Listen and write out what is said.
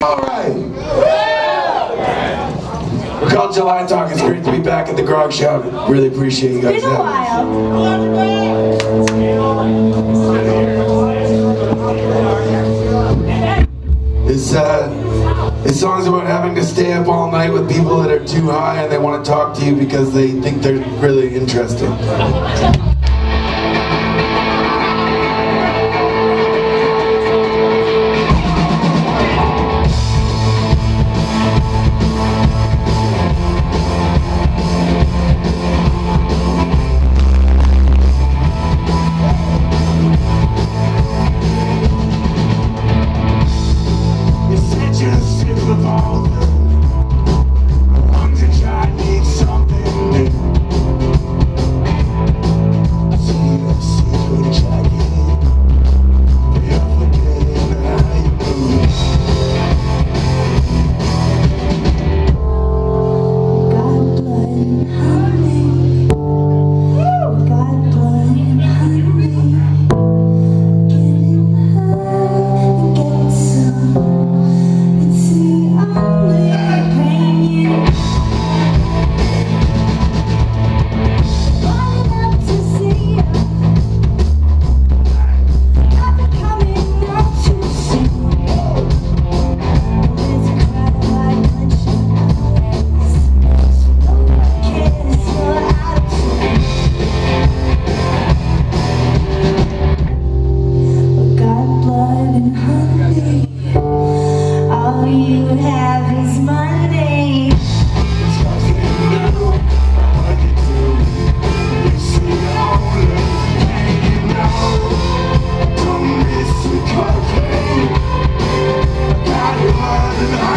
We're called July Talk. It's great to be back at the Grog Shop. Really appreciate you guys. It's been a while. This song's about having to stay up all night with people that are too high and they want to talk to you because they think they're really interesting. Got your heart and